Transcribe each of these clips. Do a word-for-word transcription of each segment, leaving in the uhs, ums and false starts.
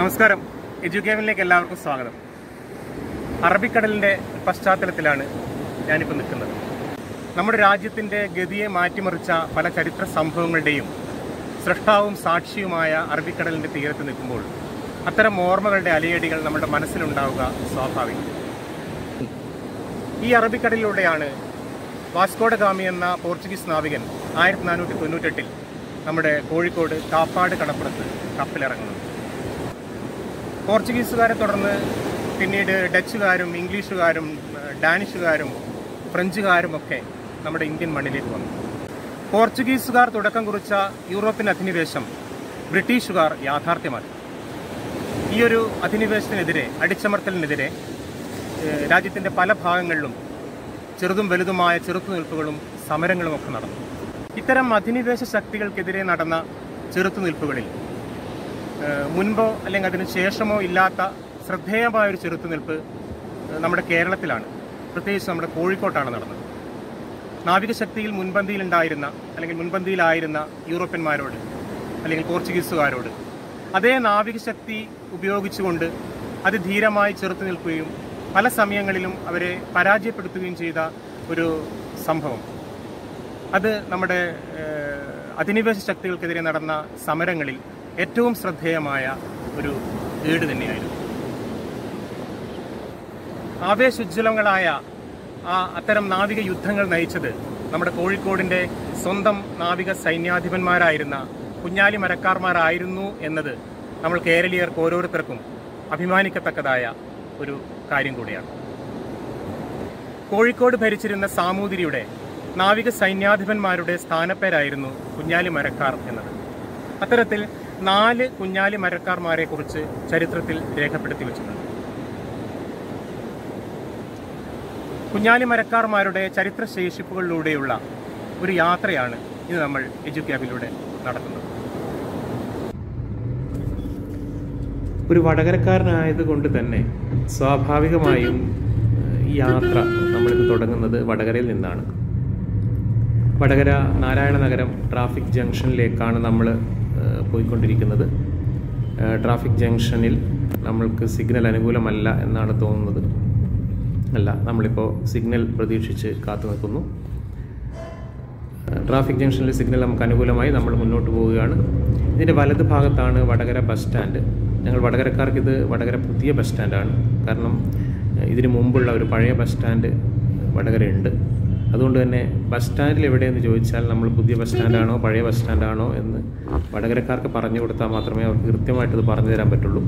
നമസ്കാരം. എഡ്യൂക്കേഷനിലേക്ക് എല്ലാവർക്കും സ്വാഗതം. അറബിക്കടലിൻ്റെ പശ്ചാത്തലത്തിലാണ് ഞാനിപ്പോൾ നിൽക്കുന്നത്. നമ്മുടെ രാജ്യത്തിൻ്റെ ഗതിയെ മാറ്റിമറിച്ച പല ചരിത്ര സംഭവങ്ങളുടെയും സൃഷ്ടാവും സാക്ഷിയുമായ അറബിക്കടലിൻ്റെ തീരത്ത് നിൽക്കുമ്പോൾ അത്തരം ഓർമ്മകളുടെ അലയടികൾ നമ്മുടെ മനസ്സിലുണ്ടാവുക സ്വാഭാവികം. ഈ അറബിക്കടലിലൂടെയാണ് വാസ്കോഡ ഗാമി എന്ന പോർച്ചുഗീസ് നാവികൻ ആയിരത്തി നാനൂറ്റി തൊണ്ണൂറ്റെട്ടിൽ നമ്മുടെ കോഴിക്കോട് കാപ്പാട് കടപ്പുറത്ത് കപ്പലിറങ്ങുന്നത്. പോർച്ചുഗീസുകാരെ തുടർന്ന് പിന്നീട് ഡച്ചുകാരും ഇംഗ്ലീഷുകാരും ഡാനിഷുകാരും ഫ്രഞ്ചുകാരും ഒക്കെ നമ്മുടെ ഇന്ത്യൻ മണ്ണിലേക്ക് വന്നു. പോർച്ചുഗീസുകാർ തുടക്കം കുറിച്ച യൂറോപ്യൻ അധിനിവേശം ബ്രിട്ടീഷുകാർ യാഥാർത്ഥ്യമാക്കി. ഈ ഒരു അധിനിവേശത്തിനെതിരെ, അടിച്ചമർത്തലിനെതിരെ രാജ്യത്തിൻ്റെ പല ഭാഗങ്ങളിലും ചെറുതും വലുതുമായ ചെറുത്തുനിൽപ്പുകളും സമരങ്ങളും ഒക്കെ നടന്നു. ഇത്തരം അധിനിവേശ ശക്തികൾക്കെതിരെ നടന്ന ചെറുത്തുനിൽപ്പുകളിൽ മുൻപോ അല്ലെങ്കിൽ അതിന് ശേഷമോ ഇല്ലാത്ത ശ്രദ്ധേയമായൊരു ചെറുത്തുനിൽപ്പ് നമ്മുടെ കേരളത്തിലാണ്, പ്രത്യേകിച്ച് നമ്മുടെ കോഴിക്കോട്ടാണ് നടന്നത്. നാവികശക്തിയിൽ മുൻപന്തിയിലുണ്ടായിരുന്ന അല്ലെങ്കിൽ മുൻപന്തിയിലായിരുന്ന യൂറോപ്യന്മാരോട് അല്ലെങ്കിൽ പോർച്ചുഗീസുകാരോട് അതേ നാവികശക്തി ഉപയോഗിച്ചുകൊണ്ട് അതിധീരമായി ചെറുത്തു നിൽക്കുകയും പല സമയങ്ങളിലും അവരെ പരാജയപ്പെടുത്തുകയും ചെയ്ത ഒരു സംഭവം, അത് നമ്മുടെ അധിനിവേശ ശക്തികൾക്കെതിരെ നടന്ന സമരങ്ങളിൽ ഏറ്റവും ശ്രദ്ധേയമായ ഒരു ഏട് തന്നെയായിരുന്നു. ആവേശോജ്വലങ്ങളായ ആ അത്തരം നാവിക യുദ്ധങ്ങൾ നയിച്ചത് നമ്മുടെ കോഴിക്കോടിൻ്റെ സ്വന്തം നാവിക സൈന്യാധിപന്മാരായിരുന്ന കുഞ്ഞാലി മരക്കാർമാരായിരുന്നു എന്നത് നമ്മൾ കേരളീയർക്ക് ഓരോരുത്തർക്കും അഭിമാനിക്കത്തക്കതായ ഒരു കാര്യം കൂടിയാണ്. കോഴിക്കോട് ഭരിച്ചിരുന്ന സാമൂതിരിയുടെ നാവിക സൈന്യാധിപന്മാരുടെ സ്ഥാനപ്പേരായിരുന്നു കുഞ്ഞാലി മരക്കാർ എന്നത്. അത്തരത്തിൽ നാല് കുഞ്ഞാലി മരക്കാർമാരെ കുറിച്ച് ചരിത്രത്തിൽ രേഖപ്പെടുത്തി വെച്ചിട്ടുണ്ട്. കുഞ്ഞാലി മരക്കാർമാരുടെ ചരിത്ര ശേഷിപ്പുകളിലൂടെയുള്ള ഒരു യാത്രയാണ് ഇന്ന് നമ്മൾ എഡ്യൂക്യാബിലൂടെ നടത്തുന്നത്. ഒരു വടകരക്കാരനായതുകൊണ്ട് തന്നെ സ്വാഭാവികമായും ഈ യാത്ര നമ്മളിത് തുടങ്ങുന്നത് വടകരയിൽ നിന്നാണ്. വടകര നാരായണ നഗരം ട്രാഫിക് ജംഗ്ഷനിലേക്കാണ് നമ്മൾ പോയിക്കൊണ്ടിരിക്കുന്നത്. ട്രാഫിക് ജംഗ്ഷനിൽ നമ്മൾക്ക് സിഗ്നൽ അനുകൂലമല്ല എന്നാണ് തോന്നുന്നത്. അല്ല, നമ്മളിപ്പോൾ സിഗ്നൽ പ്രതീക്ഷിച്ച് കാത്തു നിൽക്കുന്നു. ട്രാഫിക് ജംഗ്ഷനിൽ സിഗ്നൽ നമുക്ക് അനുകൂലമായി നമ്മൾ മുന്നോട്ട് പോവുകയാണ്. ഇതിൻ്റെ വലത് ഭാഗത്താണ് വടകര ബസ് സ്റ്റാൻഡ്. ഞങ്ങൾ വടകരക്കാർക്ക് ഇത് വടകര പുതിയ ബസ് സ്റ്റാൻഡാണ്. കാരണം ഇതിന് മുമ്പുള്ള ഒരു പഴയ ബസ് സ്റ്റാൻഡ് വടകരയുണ്ട്. അതുകൊണ്ട് തന്നെ ബസ് സ്റ്റാൻഡിൽ എവിടെയെന്ന് ചോദിച്ചാൽ നമ്മൾ പുതിയ ബസ് സ്റ്റാൻഡാണോ പഴയ ബസ് സ്റ്റാൻഡാണോ എന്ന് വടകരക്കാർക്ക് പറഞ്ഞു കൊടുത്താൽ മാത്രമേ അവർക്ക് കൃത്യമായിട്ടത് പറഞ്ഞു തരാൻ പറ്റുള്ളൂ.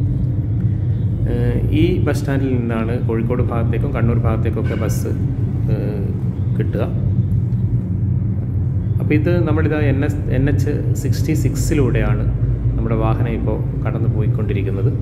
ഈ ബസ് സ്റ്റാൻഡിൽ നിന്നാണ് കോഴിക്കോട് ഭാഗത്തേക്കും കണ്ണൂർ ഭാഗത്തേക്കൊക്കെ ബസ് കിട്ടുക. അപ്പോൾ ഇത് നമ്മളിത് N S N H sixty സിക്സിലൂടെയാണ് നമ്മുടെ വാഹനം ഇപ്പോൾ കടന്നു പോയിക്കൊണ്ടിരിക്കുന്നത്.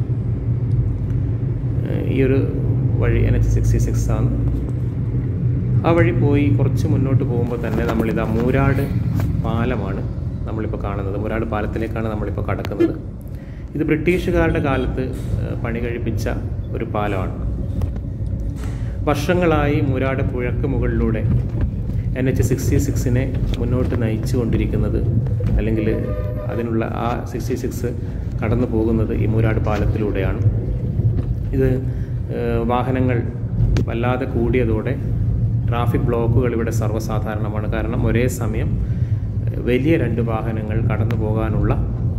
ഈ ഒരു വഴി എൻ എച്ച് സിക്സ്റ്റി സിക്സ് ആണ്. ആ വഴി പോയി കുറച്ച് മുന്നോട്ട് പോകുമ്പോൾ തന്നെ നമ്മളിതാ മൂരാട് പാലമാണ് നമ്മളിപ്പോൾ കാണുന്നത്. മൂരാട് പാലത്തിലേക്കാണ് നമ്മളിപ്പോൾ കടക്കുന്നത്. ഇത് ബ്രിട്ടീഷുകാരുടെ കാലത്ത് പണി കഴിപ്പിച്ച ഒരു പാലമാണ്. വർഷങ്ങളായി മൂരാട് പുഴക്ക് മുകളിലൂടെ എൻ എച്ച് സിക്സ്റ്റി സിക്സിനെ മുന്നോട്ട് നയിച്ചു കൊണ്ടിരിക്കുന്നത്, അല്ലെങ്കിൽ അതിനുള്ള ആ സിക്സ്റ്റി സിക്സ് കടന്നു പോകുന്നത് ഈ മൂരാട് പാലത്തിലൂടെയാണ്. ഇത് വാഹനങ്ങൾ വല്ലാതെ കൂടിയതോടെ ട്രാഫിക് ബ്ലോക്കുകൾ ഇവിടെ സർവ്വസാധാരണമാണ്. കാരണം ഒരേ സമയം വലിയ രണ്ട് വാഹനങ്ങൾ കടന്നു പോകാനുള്ള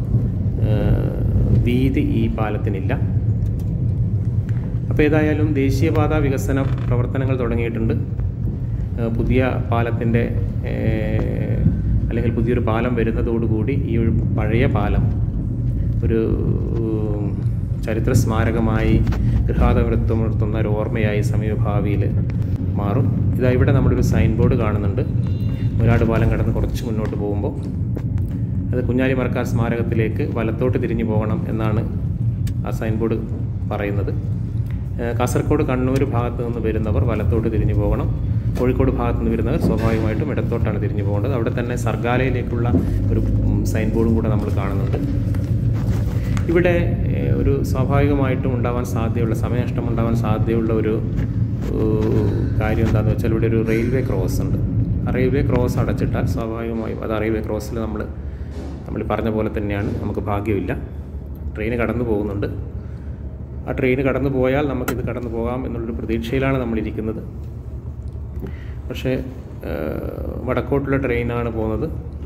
വീതി ഈ പാലത്തിനില്ല. അപ്പോൾ ഏതായാലും ദേശീയപാത വികസന പ്രവർത്തനങ്ങൾ തുടങ്ങിയിട്ടുണ്ട്. പുതിയ പാലത്തിൻ്റെ അല്ലെങ്കിൽ പുതിയൊരു പാലം വരുന്നതോടുകൂടി ഈ ഒരു പഴയ പാലം ഒരു ചരിത്ര സ്മാരകമായി ഗൃഹാതവൃത്തമുണർത്തുന്ന ഒരു ഓർമ്മയായി സമീപഭാവിയിൽ മാറും. ഇതാ ഇവിടെ നമ്മളൊരു സൈൻ ബോർഡ് കാണുന്നുണ്ട്. മൂരാട് പാലം കടന്ന് കുറച്ച് മുന്നോട്ട് പോകുമ്പോൾ അത് കുഞ്ഞാലി മരക്കാർ സ്മാരകത്തിലേക്ക് വലത്തോട്ട് തിരിഞ്ഞു പോകണം എന്നാണ് ആ സൈൻ ബോർഡ് പറയുന്നത്. കാസർഗോഡ് കണ്ണൂർ ഭാഗത്ത് നിന്ന് വരുന്നവർ വലത്തോട്ട് തിരിഞ്ഞു പോകണം. കോഴിക്കോട് ഭാഗത്ത് നിന്ന് വരുന്നവർ സ്വാഭാവികമായിട്ടും ഇടത്തോട്ടാണ് തിരിഞ്ഞു പോകേണ്ടത്. അവിടെ തന്നെ സർഗാലയിലേക്കുള്ള ഒരു സൈൻ ബോർഡും കൂടെ നമ്മൾ കാണുന്നുണ്ട്. ഇവിടെ ഒരു സ്വാഭാവികമായിട്ടും ഉണ്ടാവാൻ സാധ്യതയുള്ള സമയനഷ്ടം ഉണ്ടാവാൻ സാധ്യതയുള്ള ഒരു കാര്യം എന്താണെന്ന് വെച്ചാൽ ഇവിടെ ഒരു റെയിൽവേ ക്രോസ് ഉണ്ട്. ആ റെയിൽവേ ക്രോസ് അടച്ചിട്ടാൽ സ്വാഭാവികമായും അത് റെയിൽവേ ക്രോസിൽ നമ്മൾ നമ്മൾ പറഞ്ഞ പോലെ തന്നെയാണ്, നമുക്ക് ഭാഗ്യമില്ല. ട്രെയിൻ കടന്നു പോകുന്നുണ്ട്. ആ ട്രെയിൻ കടന്നു പോയാൽ നമുക്കിത് കടന്നു പോകാം എന്നുള്ളൊരു പ്രതീക്ഷയിലാണ് നമ്മളിരിക്കുന്നത്. പക്ഷേ വടക്കോട്ടുള്ള ട്രെയിനാണ് പോകുന്നത്.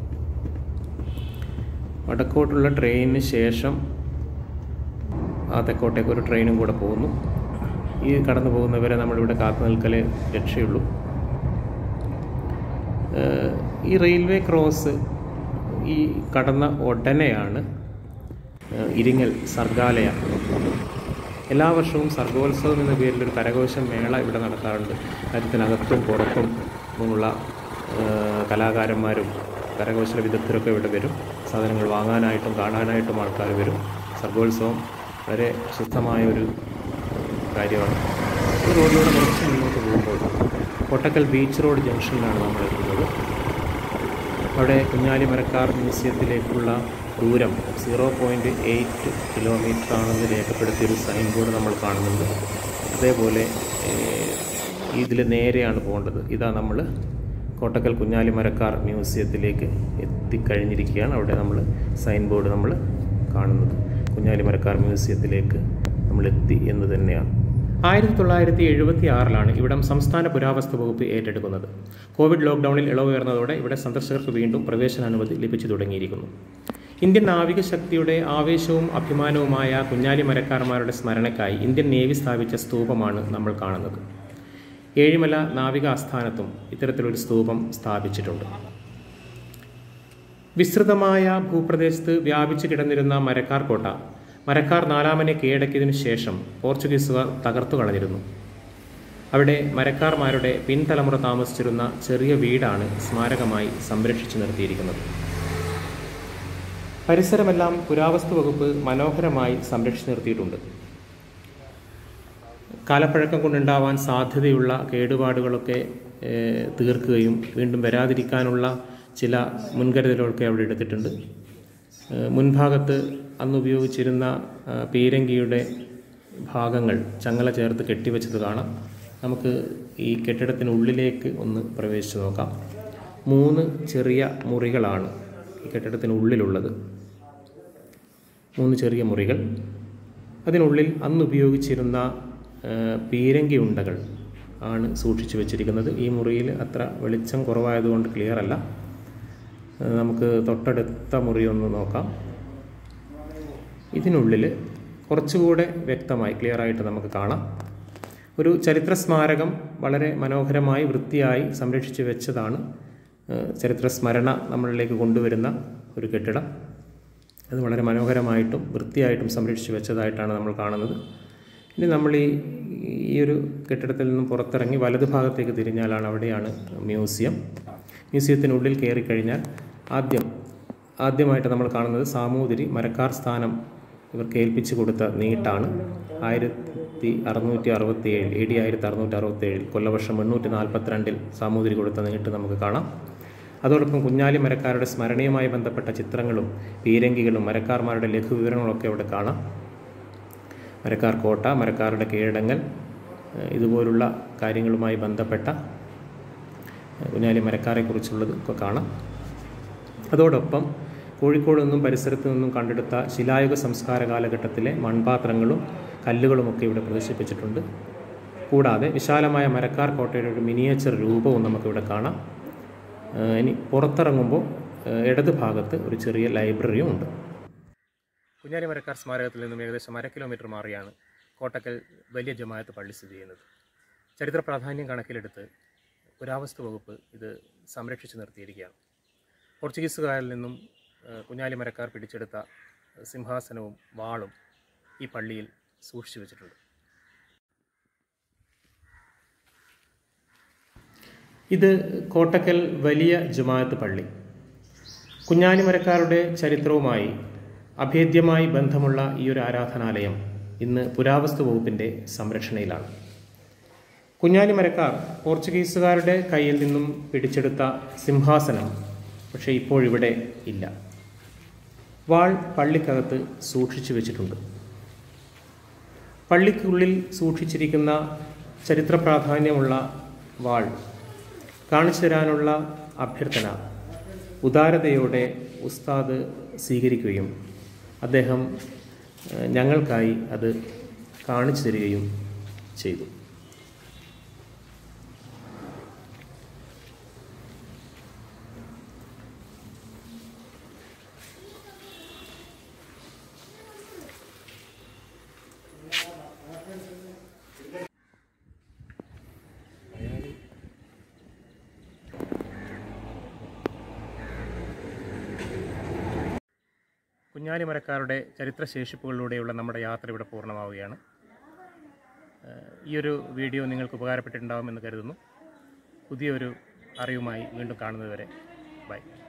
വടക്കോട്ടുള്ള ട്രെയിനിന് ശേഷം ആ തെക്കോട്ടേക്ക് ഒരു ട്രെയിനും കൂടെ പോകുന്നു. ഈ കടന്നു പോകുന്നവരെ നമ്മളിവിടെ കാത്തു നിൽക്കലേ രക്ഷയുള്ളൂ. ഈ റെയിൽവേ ക്രോസ് ഈ കടന്ന ഉടനെയാണ് ഇരിങ്ങൽ സർഗാലയ. എല്ലാ വർഷവും സർഗോത്സവം എന്ന പേരിലൊരു കരകൗശല മേള ഇവിടെ നടത്താറുണ്ട്. രാജ്യത്തിനകത്തും പുറത്തും ഉള്ള കലാകാരന്മാരും കരകൗശല വിദഗ്ധരൊക്കെ ഇവിടെ വരും. സാധനങ്ങൾ വാങ്ങാനായിട്ടും കാണാനായിട്ടും ആൾക്കാർ വരും. സർഗോത്സവം വളരെ പ്രസിദ്ധമായ ഒരു കാര്യമാണ്. ഈ റോഡിലൂടെ കുറച്ച് മുന്നോട്ട് പോകുമ്പോൾ കോട്ടക്കൽ ബീച്ച് റോഡ് ജംഗ്ഷനിലാണ് നമ്മൾ എത്തുന്നത്. അവിടെ കുഞ്ഞാലി മരക്കാർ മ്യൂസിയത്തിലേക്കുള്ള ദൂരം സീറോ പോയിൻറ്റ് എയ്റ്റ് കിലോമീറ്റർ ആണെന്ന് രേഖപ്പെടുത്തിയൊരു സൈൻ ബോർഡ് നമ്മൾ കാണുന്നുണ്ട്. അതേപോലെ ഇതിൽ നേരെയാണ് പോകേണ്ടത്. ഇതാ നമ്മൾ കോട്ടക്കൽ കുഞ്ഞാലി മരക്കാർ മ്യൂസിയത്തിലേക്ക് എത്തിക്കഴിഞ്ഞിരിക്കുകയാണ്. അവിടെ നമ്മൾ സൈൻ ബോർഡ് നമ്മൾ കാണുന്നത് കുഞ്ഞാലി മരക്കാർ മ്യൂസിയത്തിലേക്ക് നമ്മൾ എത്തി എന്ന് തന്നെയാണ്. ആയിരത്തി തൊള്ളായിരത്തി എഴുപത്തി ആറിലാണ് ഇവിടം സംസ്ഥാന പുരാവസ്തു വകുപ്പ് ഏറ്റെടുക്കുന്നത്. കോവിഡ് ലോക്ക്ഡൗണിൽ ഇളവുയർന്നതോടെ ഇവിടെ സന്ദർശകർക്ക് വീണ്ടും പ്രവേശനാനുമതി ലഭിച്ചു തുടങ്ങിയിരിക്കുന്നു. ഇന്ത്യൻ നാവിക ശക്തിയുടെ ആവേശവും അഭിമാനവുമായ കുഞ്ഞാലി മരക്കാർമാരുടെ സ്മരണയ്ക്കായി ഇന്ത്യൻ നേവി സ്ഥാപിച്ച സ്തൂപമാണ് നമ്മൾ കാണുന്നത്. ഏഴിമല നാവിക ആസ്ഥാനത്തും ഇത്തരത്തിലൊരു സ്തൂപം സ്ഥാപിച്ചിട്ടുണ്ട്. വിസ്തൃതമായ ഭൂപ്രദേശത്ത് വ്യാപിച്ചു കിടന്നിരുന്ന മരക്കാർ കോട്ട മരക്കാർ നാലാമനെ കീഴടക്കിയതിനു ശേഷം പോർച്ചുഗീസുകാർ തകർത്തു കളഞ്ഞിരുന്നു. അവിടെ മരക്കാർമാരുടെ പിൻതലമുറ താമസിച്ചിരുന്ന ചെറിയ വീടാണ് സ്മാരകമായി സംരക്ഷിച്ചു നിർത്തിയിരിക്കുന്നത്. പരിസരമെല്ലാം പുരാവസ്തു വകുപ്പ് മനോഹരമായി സംരക്ഷിച്ചു നിർത്തിയിട്ടുണ്ട്. കാലപ്പഴക്കം കൊണ്ടുണ്ടാവാൻ സാധ്യതയുള്ള കേടുപാടുകളൊക്കെ തീർക്കുകയും വീണ്ടും വരാതിരിക്കാനുള്ള ചില മുൻകരുതലുകളൊക്കെ അവിടെ എടുത്തിട്ടുണ്ട്. മുൻഭാഗത്ത് അന്ന് ഉപയോഗിച്ചിരുന്ന പീരങ്കിയുടെ ഭാഗങ്ങൾ ചങ്ങല ചേർത്ത് കെട്ടിവെച്ചത് കാണാം. നമുക്ക് ഈ കെട്ടിടത്തിനുള്ളിലേക്ക് ഒന്ന് പ്രവേശിച്ച് നോക്കാം. മൂന്ന് ചെറിയ മുറികളാണ് ഈ കെട്ടിടത്തിനുള്ളിലുള്ളത്. മൂന്ന് ചെറിയ മുറികൾ. അതിനുള്ളിൽ അന്ന് ഉപയോഗിച്ചിരുന്ന പീരങ്കി ഉണ്ടകൾ ആണ് സൂക്ഷിച്ചു വെച്ചിരിക്കുന്നത്. ഈ മുറിയിൽ അത്ര വെളിച്ചം കുറവായതുകൊണ്ട് ക്ലിയർ അല്ല. നമുക്ക് തൊട്ടടുത്ത മുറി ഒന്ന് നോക്കാം. ഇതിനുള്ളിൽ കുറച്ചുകൂടെ വ്യക്തമായി ക്ലിയറായിട്ട് നമുക്ക് കാണാം. ഒരു ചരിത്ര സ്മാരകം വളരെ മനോഹരമായി വൃത്തിയായി സംരക്ഷിച്ചു വെച്ചതാണ്. ചരിത്ര സ്മരണ നമ്മളിലേക്ക് കൊണ്ടുവരുന്ന ഒരു കെട്ടിടം. അത് വളരെ മനോഹരമായിട്ടും വൃത്തിയായിട്ടും സംരക്ഷിച്ചു വെച്ചതായിട്ടാണ് നമ്മൾ കാണുന്നത്. ഇനി നമ്മൾ ഈ ഈ ഒരു കെട്ടിടത്തിൽ നിന്നും പുറത്തിറങ്ങി വലതു ഭാഗത്തേക്ക് തിരിഞ്ഞാലാണ് അവിടെയാണ് മ്യൂസിയം. മ്യൂസിയത്തിനുള്ളിൽ കയറിക്കഴിഞ്ഞാൽ ആദ്യം ആദ്യമായിട്ട് നമ്മൾ കാണുന്നത് സാമൂതിരി മരക്കാർ സ്ഥാനം ഇവർക്ക് ഏൽപ്പിച്ചു കൊടുത്ത നീട്ടാണ്. ആയിരത്തി അറുന്നൂറ്റി അറുപത്തി ഏഴ് എ ഡി ആയിരത്തി അറുന്നൂറ്റി അറുപത്തി ഏഴിൽ കൊല്ലവർഷം എണ്ണൂറ്റി നാൽപ്പത്തിരണ്ടിൽ സാമൂതിരി കൊടുത്ത നീട്ട് നമുക്ക് കാണാം. അതോടൊപ്പം കുഞ്ഞാലി മരക്കാരുടെ സ്മരണയുമായി ബന്ധപ്പെട്ട ചിത്രങ്ങളും പീരങ്കികളും മരക്കാർമാരുടെ ലഘുവിവരങ്ങളൊക്കെ അവിടെ കാണാം. മരക്കാർ കോട്ട, മരക്കാരുടെ കീഴടങ്ങൽ, ഇതുപോലുള്ള കാര്യങ്ങളുമായി ബന്ധപ്പെട്ട കുഞ്ഞാലി മരക്കാരെക്കുറിച്ചുള്ളത് ഒക്കെ കാണാം. അതോടൊപ്പം കോഴിക്കോട് നിന്നും പരിസരത്തു നിന്നും കണ്ടെടുത്ത ശിലായുഗ സംസ്കാര കാലഘട്ടത്തിലെ മൺപാത്രങ്ങളും കല്ലുകളുമൊക്കെ ഇവിടെ പ്രദർശിപ്പിച്ചിട്ടുണ്ട്. കൂടാതെ വിശാലമായ മരക്കാർ കോട്ടയുടെ ഒരു മിനിയേച്ചർ രൂപവും നമുക്കിവിടെ കാണാം. ഇനി പുറത്തിറങ്ങുമ്പോൾ ഇടത് ഭാഗത്ത് ഒരു ചെറിയ ലൈബ്രറിയും ഉണ്ട്. കുഞ്ഞാലി മരക്കാർ സ്മാരകത്തിൽ നിന്നും ഏകദേശം അര കിലോമീറ്റർ മാറിയാണ് കോട്ടക്കൽ വലിയ ജമാഅത്ത് പള്ളി സ്ഥിതി ചെയ്യുന്നത്. ചരിത്ര പ്രാധാന്യം കണക്കിലെടുത്ത് പുരാവസ്തു വകുപ്പ് ഇത് സംരക്ഷിച്ചു നിർത്തിയിരിക്കുകയാണ്. പോർച്ചുഗീസുകാരിൽ നിന്നും കുഞ്ഞാലി മരക്കാർ പിടിച്ചെടുത്ത സിംഹാസനവും വാളും ഈ പള്ളിയിൽ സൂക്ഷിച്ചു വെച്ചിട്ടുണ്ട്. ഇത് കോട്ടക്കൽ വലിയ ജമാഅത്ത് പള്ളി. കുഞ്ഞാലി മരക്കാരുടെ ചരിത്രവുമായി അഭേദ്യമായി ബന്ധമുള്ള ഈ ഒരു ആരാധനാലയം ഇന്ന് പുരാവസ്തു വകുപ്പിൻ്റെ സംരക്ഷണയിലാണ്. കുഞ്ഞാലി മരക്കാർ പോർച്ചുഗീസുകാരുടെ കയ്യിൽ നിന്നും പിടിച്ചെടുത്ത സിംഹാസനം പക്ഷേ ഇപ്പോഴിവിടെ ഇല്ല. വാൾ പള്ളിക്കകത്ത് സൂക്ഷിച്ചു വെച്ചിട്ടുണ്ട്. പള്ളിക്കുള്ളിൽ സൂക്ഷിച്ചിരിക്കുന്ന ചരിത്ര പ്രാധാന്യമുള്ള വാൾ കാണിച്ചു തരാനുള്ള അഭ്യർത്ഥന ഉദാരതയോടെ ഉസ്താദ് സ്വീകരിക്കുകയും അദ്ദേഹം ഞങ്ങൾക്കായി അത് കാണിച്ചു തരികയും ചെയ്തു. കുഞ്ഞാലിമരക്കാരുടെ ചരിത്രശേഷിപ്പുകളിലൂടെയുള്ള നമ്മുടെ യാത്ര ഇവിടെ പൂർണ്ണമാവുകയാണ്. ഈ ഒരു വീഡിയോ നിങ്ങൾക്ക് ഉപകാരപ്പെട്ടിട്ടുണ്ടാകുമെന്ന് കരുതുന്നു. പുതിയൊരു അറിവുമായി വീണ്ടും കാണുന്നതുവരെ ബൈ.